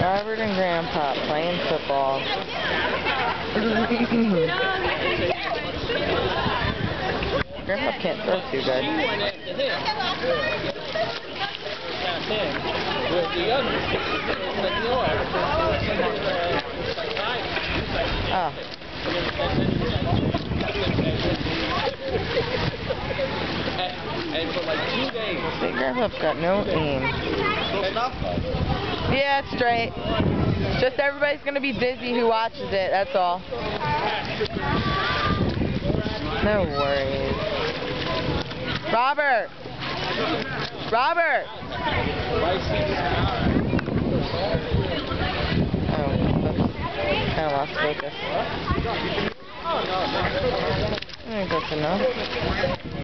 Robert and Grandpa playing football. Grandpa can't throw too good. Oh. See, Grandpa's got no aim. Yeah, it's straight. Just everybody's gonna be dizzy who watches it, that's all. No worries. Robert! Robert! Oh, kind of lost focus. I think that's enough.